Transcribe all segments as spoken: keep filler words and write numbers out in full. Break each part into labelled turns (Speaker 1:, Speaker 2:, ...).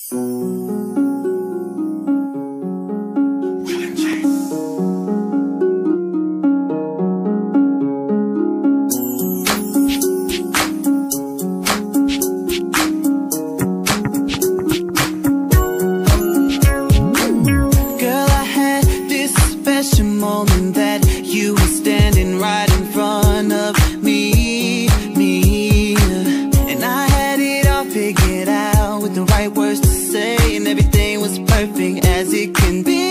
Speaker 1: Moment that you were standing right in front of me, me, and I had it all figured out with the right words to say, and everything was perfect as it can be.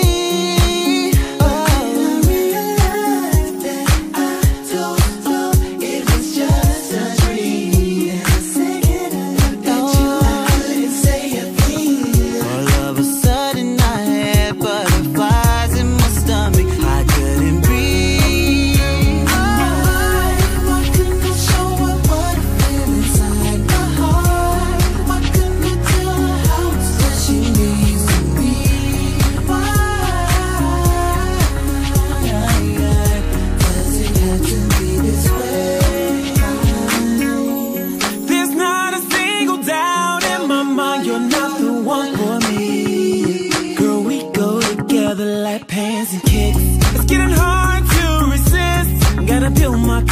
Speaker 2: Like pants and kicks, it's getting hard to resist. Gotta build my